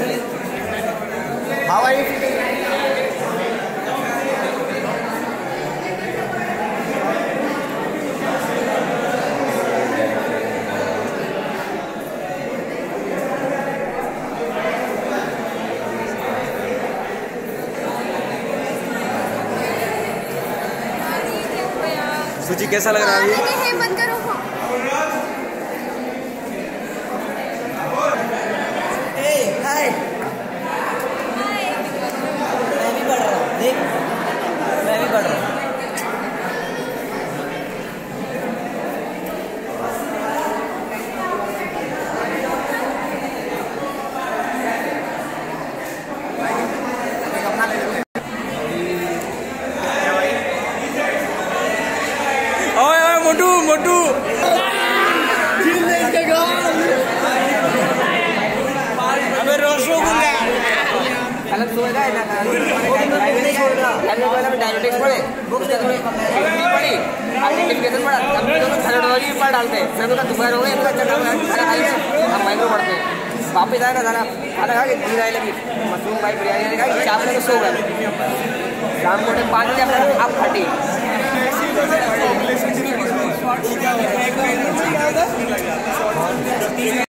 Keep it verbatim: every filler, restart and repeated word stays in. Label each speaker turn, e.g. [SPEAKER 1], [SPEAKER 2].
[SPEAKER 1] हवाई
[SPEAKER 2] सूची कैसा लग रहा है ये?
[SPEAKER 3] मत करो।
[SPEAKER 1] हाय मैं भी पढ़ रहा हूँ, देख मैं भी पढ़ रहा हूँ।
[SPEAKER 2] ओए ओए मोटू मोटू अबे रसगुल्ला
[SPEAKER 1] अलग सोएगा है ना डायबिटिक्स पढ़े बुक्स थोड़ी पढ़ी आइडेंटिफिकेशन पढ़ा अब दोनों थैलेडोलॉजी पढ़ डालते हैं फिर तो दोपहर हो गए इनका चक्कर खाना खाई है हम मैंगो पढ़ते हैं वापस आए ना खाना खाना खा के नींद आने लगी मशरूम भाई बिरयानी खाई चार बजे सो गए शाम को पाँच बजे अपना आप फटी